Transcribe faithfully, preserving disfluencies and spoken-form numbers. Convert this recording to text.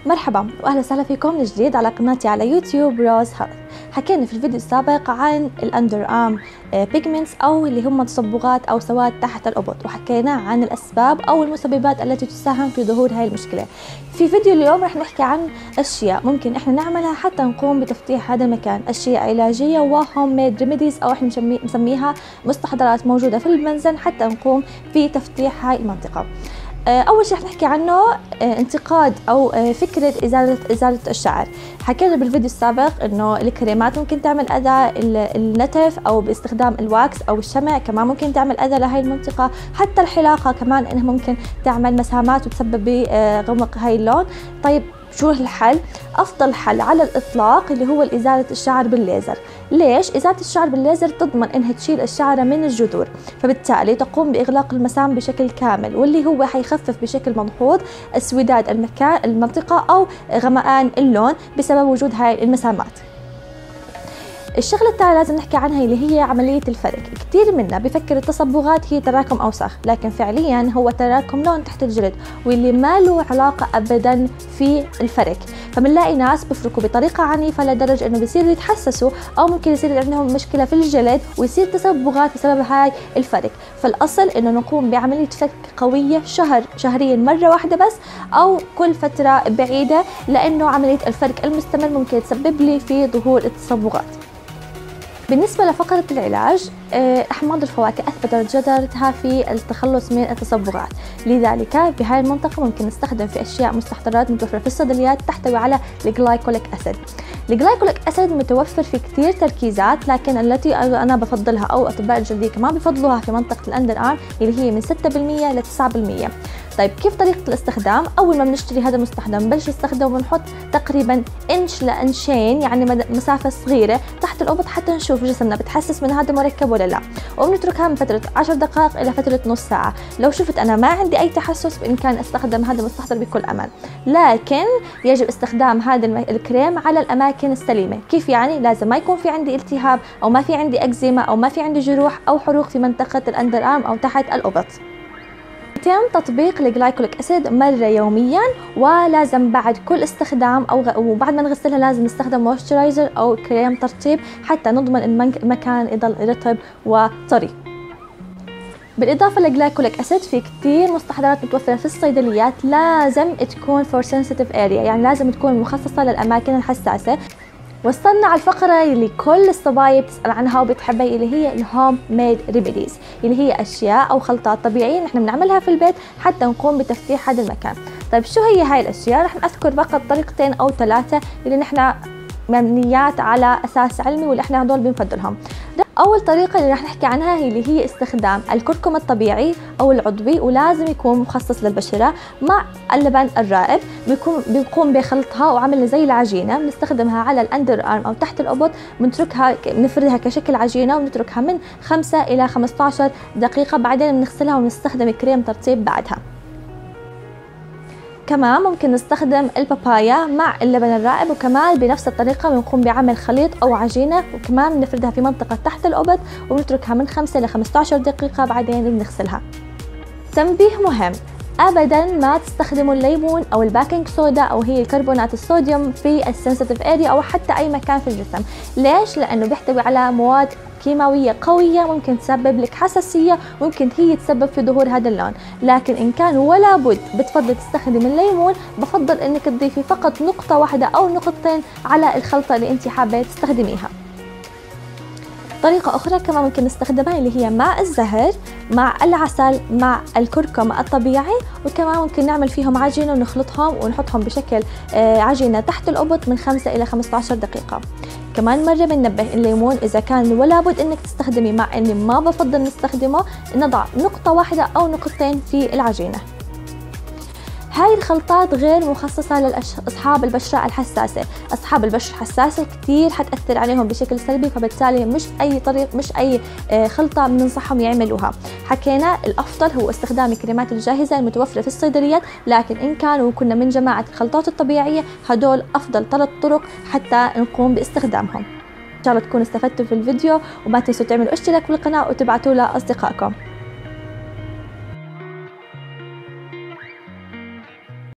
مرحبا واهلا وسهلا فيكم من جديد على قناتي على يوتيوب روز هيلث. حكينا في الفيديو السابق عن الاندر ارم بيجمنتس او اللي هم تصبغات او سواد تحت الابط، وحكينا عن الاسباب او المسببات التي تساهم في ظهور هاي المشكله. في فيديو اليوم رح نحكي عن اشياء ممكن احنا نعملها حتى نقوم بتفتيح هذا المكان، اشياء علاجيه وهوم ميد ريميديز او احنا نسميها مستحضرات موجوده في المنزل حتى نقوم بتفتيح هاي المنطقه. اول شيء رح نحكي عنه انتقاد او فكره ازاله ازاله الشعر. حكينا بالفيديو السابق انه الكريمات ممكن تعمل اذى، النتف او باستخدام الواكس او الشمع كمان ممكن تعمل اذى لهي المنطقه، حتى الحلاقه كمان انها ممكن تعمل مسامات وتسبب بغمق هاي اللون. طيب شو الحل؟ افضل حل على الاطلاق اللي هو ازاله الشعر بالليزر. ليش؟ ازاله الشعر بالليزر تضمن انها تشيل الشعره من الجذور، فبالتالي تقوم باغلاق المسام بشكل كامل، واللي هو حيخفف بشكل ملحوظ اسوداد المكان المنطقه او غمقان اللون بسبب وجود هاي المسامات. الشغله الثانيه لازم نحكي عنها اللي هي عمليه الفرك. كثير منا بفكر التصبغات هي تراكم اوساخ، لكن فعليا هو تراكم لون تحت الجلد واللي ما له علاقه ابدا في الفرك. فبنلاقي ناس بفركوا بطريقه عنيفه لدرجه انه بصيروا يتحسسوا او ممكن يصير عندهم مشكله في الجلد ويصير تصبغات بسبب هاي الفرك. فالاصل انه نقوم بعمليه فك قويه شهر شهريا مره واحده بس او كل فتره بعيده، لانه عمليه الفرك المستمر ممكن تسبب لي في ظهور التصبغات. بالنسبة لفقرة العلاج، أحماض الفواكه أثبتت جدارتها في التخلص من التصبغات، لذلك بهاي المنطقة ممكن نستخدم في أشياء مستحضرات متوفرة في الصيدليات تحتوي على الجلايكوليك أسيد. الجلايكوليك أسيد متوفر في كثير تركيزات، لكن التي أنا بفضلها أو أطباء الجلدية كمان بفضلوها في منطقة الأندر آرم اللي هي من ستة بالمية ل تسعة بالمية. طيب كيف طريقة الاستخدام؟ أول ما بنشتري هذا المستخدم بنبلش نستخدمه وبنحط تقريبا إنش لإنشين، يعني مسافة صغيرة تحت الأبط حتى نشوف جسمنا بتحسس من هذا المركب ولا لا، وبنتركها من فترة عشر دقائق إلى فترة نص ساعة. لو شفت أنا ما عندي أي تحسس بإمكان أستخدم هذا المستحضر بكل أمان، لكن يجب استخدام هذا الكريم على الأماكن السليمة. كيف يعني؟ لازم ما يكون في عندي التهاب أو ما في عندي أكزيما أو ما في عندي جروح أو حروق في منطقة الأندر آرم أو تحت الأبط. يتم تطبيق الجلايكوليك أسيد مرة يوميا، ولازم بعد كل استخدام أو غ... وبعد ما نغسلها لازم نستخدم مويسترايزر أو كريم ترطيب حتى نضمن المكان يضل رطب وطري. بالإضافة للجلايكوليك أسيد في كتير مستحضرات متوفرة في الصيدليات لازم تكون for sensitive area، يعني لازم تكون مخصصة للأماكن الحساسة. وصلنا على الفقرة اللي كل الصبايا بتسأل عنها وبتحبها اللي هي الهوم ميد ريميديز، اللي هي أشياء أو خلطات طبيعية نحن بنعملها في البيت حتى نقوم بتفتيح هذا المكان. طيب شو هي هاي الأشياء؟ رح نذكر فقط طريقتين أو ثلاثة اللي نحن مبنيات على أساس علمي واللي احنا هدول بنفضلهم. أول طريقة اللي رح نحكي عنها هي اللي هي استخدام الكركم الطبيعي أو العضوي، ولازم يكون مخصص للبشرة مع اللبن الرائب. بيكون بنقوم بخلطها وعملنا زي العجينة، بنستخدمها على الأندر آرم أو تحت الأبط، بنتركها بنفردها كشكل عجينة ونتركها من خمسة إلى خمسة عشر دقيقة، بعدين بنغسلها ونستخدم كريم ترطيب بعدها. كمان ممكن نستخدم البابايا مع اللبن الرائب، وكمان بنفس الطريقة بنقوم بعمل خليط أو عجينة وكمان بنفردها في منطقة تحت الأبط ونتركها من خمسة إلى خمسة عشر دقيقة بعدين بنغسلها. تنبيه مهم، ابدا ما تستخدموا الليمون او الباكنج صودا او هي الكربونات الصوديوم في السنسيتيف اريا او حتى اي مكان في الجسم. ليش؟ لانه بيحتوي على مواد كيماويه قويه ممكن تسبب لك حساسيه، ممكن هي تسبب في ظهور هذا اللون. لكن ان كان ولا بد بتفضل تستخدم الليمون، بفضل انك تضيفي فقط نقطه واحده او نقطتين على الخلطه اللي انت حابه تستخدميها. طريقة أخرى كمان ممكن نستخدمها اللي هي ماء الزهر مع العسل مع الكركم الطبيعي، وكمان ممكن نعمل فيهم عجينة ونخلطهم ونحطهم بشكل عجينة تحت الأبط من خمسة إلى خمسة عشر دقيقة. كمان مرة بننبه الليمون إذا كان ولا بد إنك تستخدمي، مع إني ما بفضل نستخدمه، نضع نقطة واحدة أو نقطتين في العجينة. هاي الخلطات غير مخصصة لأصحاب البشرة الحساسة. أصحاب البشرة الحساسة كتير حتأثر عليهم بشكل سلبي، فبالتالي مش أي طريق مش أي خلطة بننصحهم يعملوها. حكينا الأفضل هو استخدام الكريمات الجاهزة المتوفرة في الصيدليات، لكن إن كانوا كنا من جماعة الخلطات الطبيعية هدول أفضل ثلاث طرق حتى نقوم باستخدامهم. إن شاء الله تكونوا استفدتوا في الفيديو، وما تنسوا تعملوا اشتراك بالقناة وتبعتوا لأصدقائكم.